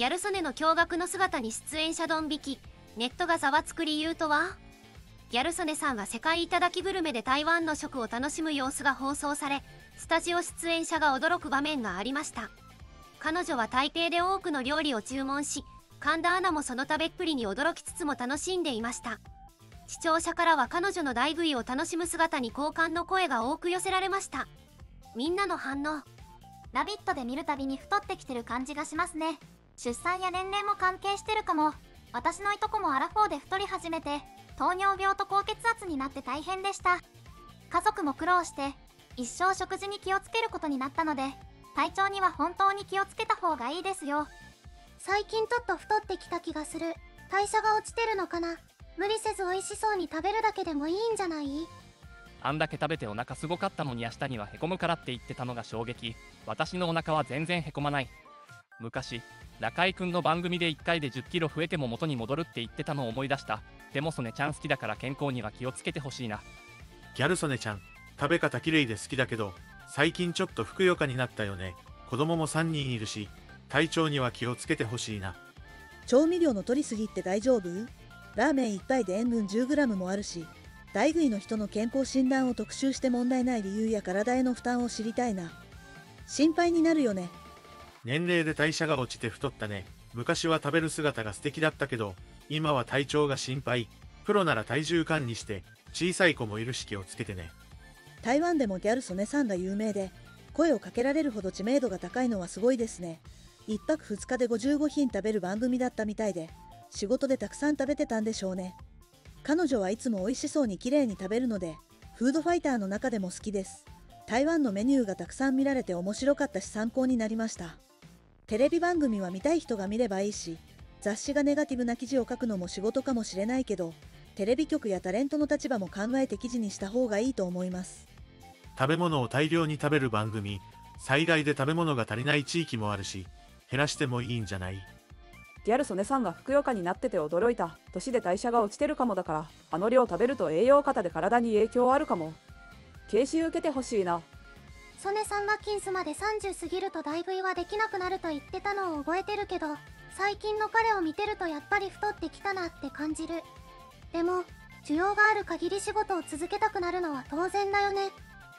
ギャル曽根の驚愕の姿に出演者ドン引き。ネットがざわつく理由とは？ギャル曽根さんが世界頂きグルメで台湾の食を楽しむ様子が放送され、スタジオ出演者が驚く場面がありました。彼女は大抵で多くの料理を注文し、神田アナもその食べっぷりに驚きつつも楽しんでいました。視聴者からは彼女の大食いを楽しむ姿に好感の声が多く寄せられました。みんなの反応。 ラビットで見るたびに太ってきてる感じがしますね。出産や年齢も関係してるかも。私のいとこもアラフォーで太り始めて、糖尿病と高血圧になって大変でした。家族も苦労して、一生食事に気をつけることになったので、体調には本当に気をつけた方がいいですよ。 最近ちょっと太ってきた気がする。代謝が落ちてるのかな。無理せず美味しそうに食べるだけでもいいんじゃない？ あんだけ食べてお腹すごかったのに明日にはへこむからって言ってたのが衝撃。私のお腹は全然へこまない。昔中居くんの番組で1回で10キロ増えても元に戻るって言ってたのを思い出した。でも曽根ちゃん好きだから健康には気をつけてほしいな。 ギャル曽根ちゃん、食べ方綺麗で好きだけど最近ちょっとふくよかになったよね。子供も3人いるし体調には気をつけてほしいな。 調味料の取りすぎって大丈夫？ラーメン1杯で塩分 10g もあるし、大食いの人の健康診断を特集して問題ない理由や体への負担を知りたいな。心配になるよね。 年齢で代謝が落ちて太ったね。昔は食べる姿が素敵だったけど今は体調が心配。プロなら体重管理して小さい子もいるし気をつけてね。 台湾でもギャル曽根さんが有名で、声をかけられるほど知名度が高いのはすごいですね。1泊2日で55品食べる番組だったみたいで、仕事でたくさん食べてたんでしょうね。彼女はいつも美味しそうに綺麗に食べるので、フードファイターの中でも好きです。台湾のメニューがたくさん見られて面白かったし参考になりました。テレビ番組は見たい人が見ればいいし、雑誌がネガティブな記事を書くのも仕事かもしれないけど、テレビ局やタレントの立場も考えて記事にした方がいいと思います。 食べ物を大量に食べる番組、災害で食べ物が足りない地域もあるし減らしてもいいんじゃない？ ギャル曽根さんがふくよかになってて驚いた。年で代謝が落ちてるかもだから、あの量食べると栄養過多で体に影響あるかも。研修受けてほしいな。 曽根さんが金スまで30過ぎると大食いはできなくなると言ってたのを覚えてるけど、最近の彼を見てるとやっぱり太ってきたなって感じる。でも需要がある限り仕事を続けたくなるのは当然だよね。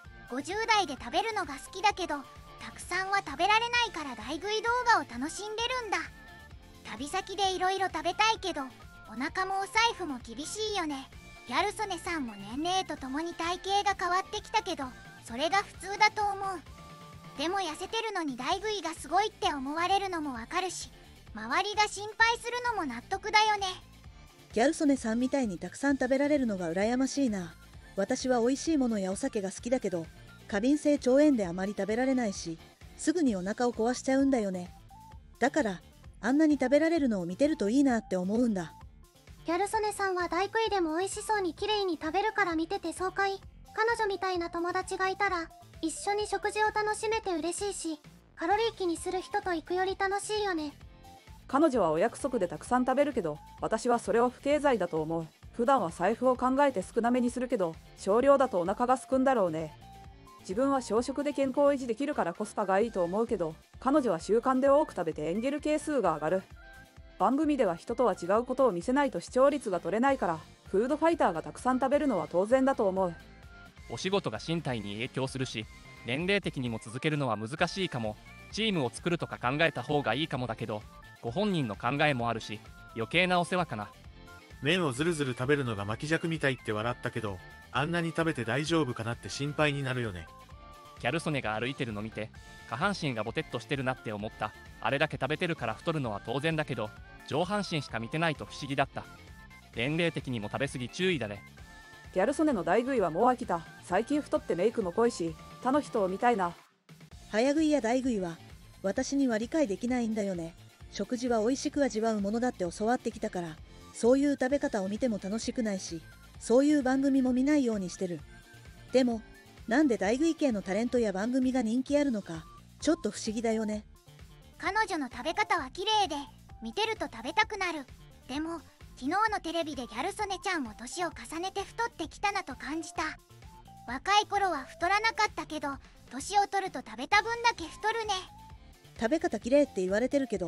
50代で食べるのが好きだけどたくさんは食べられないから大食い動画を楽しんでるんだ。旅先でいろいろ食べたいけどお腹もお財布も厳しいよね。ギャル曽根さんも年齢とともに体型が変わってきたけどそれが普通だと思う。でも痩せてるのに大食いがすごいって思われるのもわかるし、周りが心配するのも納得だよね。 ギャル曽根さんみたいにたくさん食べられるのが羨ましいな。私は美味しいものやお酒が好きだけど、過敏性腸炎であまり食べられないし、すぐにお腹を壊しちゃうんだよね。だからあんなに食べられるのを見てるといいなって思うんだ。 ギャル曽根さんは大食いでも美味しそうに綺麗に食べるから見てて爽快。彼女みたいな友達がいたら一緒に食事を楽しめて嬉しいし、カロリー気にする人と行くより楽しいよね。 彼女はお約束でたくさん食べるけど、私はそれを不経済だと思う。普段は財布を考えて少なめにするけど、少量だとお腹がすくんだろうね。自分は小食で健康を維持できるからコスパがいいと思うけど、彼女は習慣で多く食べてエンゲル係数が上がる。番組では人とは違うことを見せないと視聴率が取れないから、フードファイターがたくさん食べるのは当然だと思う。 お仕事が身体に影響するし、年齢的にも続けるのは難しいかも。チームを作るとか考えた方がいいかもだけど、ご本人の考えもあるし余計なお世話かな。 麺をずるずる食べるのが巻き尺みたいって笑ったけど、あんなに食べて大丈夫かなって心配になるよね。 ギャル曽根が歩いてるの見て下半身がボテッとしてるなって思った。あれだけ食べてるから太るのは当然だけど、上半身しか見てないと不思議だった。年齢的にも食べ過ぎ注意だね。 ギャル曽根の大食いはもう飽きた。最近太ってメイクも濃いし他の人を見たいな。 早食いや大食いは私には理解できないんだよね。食事は美味しく味わうものだって教わってきたから、そういう食べ方を見ても楽しくないし、そういう番組も見ないようにしてる。でもなんで大食い系のタレントや番組が人気あるのかちょっと不思議だよね。 彼女の食べ方は綺麗で見てると食べたくなる。でも昨日のテレビでギャル曽根ちゃんも年を重ねて太ってきたなと感じた。若い頃は太らなかったけど年を取ると食べた分だけ太るね。 食べ方綺麗って言われてるけど、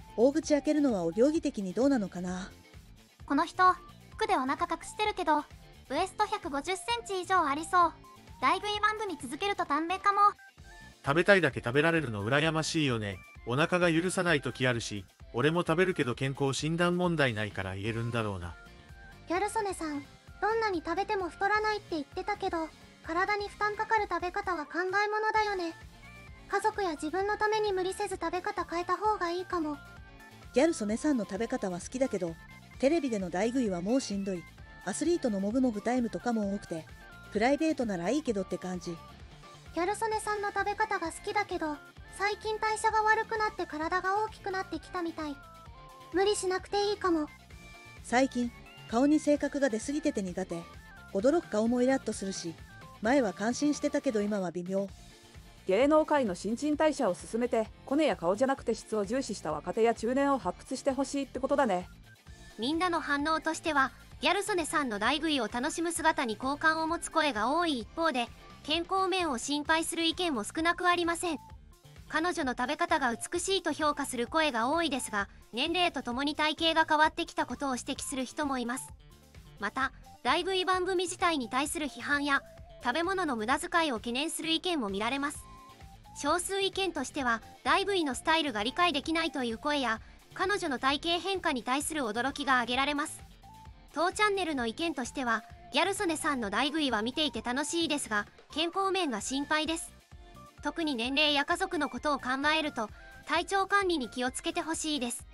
大口開けるのはお行儀的にどうなのかな。 この人服でお腹隠してるけどウエスト150センチ以上ありそう。大食い番組続けると短命かも。 食べたいだけ食べられるの羨ましいよね。お腹が許さない時あるし、俺も食べるけど健康診断問題ないから言えるんだろうな。 ギャル曽根さん、どんなに食べても太らないって言ってたけど、体に負担かかる食べ方は考えものだよね。家族や自分のために無理せず食べ方変えた方がいいかも。 ギャル曽根さんの食べ方は好きだけど、テレビでの大食いはもうしんどい。アスリートのもぐもぐタイムとかも多くて、プライベートならいいけどって感じ。 ギャル曽根さんの食べ方が好きだけど、最近代謝が悪くなって体が大きくなってきたみたい。無理しなくていいかも。 最近顔に性格が出すぎてて苦手。驚く顔もイラッとするし、前は感心してたけど今は微妙。 芸能界の新陳代謝を進めて、コネや顔じゃなくて質を重視した若手や中年を発掘してほしいってことだね。 みんなの反応としては、ギャル曽根さんの大食いを楽しむ姿に好感を持つ声が多い一方で、健康面を心配する意見も少なくありません。彼女の食べ方が美しいと評価する声が多いですが、年齢とともに体型が変わってきたことを指摘する人もいます。また、大食い番組自体に対する批判や、食べ物の無駄遣いを懸念する意見も見られます。少数意見としては、大食いのスタイルが理解できないという声や、彼女の体型変化に対する驚きが挙げられます。当チャンネルの意見としては、ギャル曽根さんの大食いは見ていて楽しいですが、健康面が心配です。特に年齢や家族のことを考えると、体調管理に気をつけてほしいです。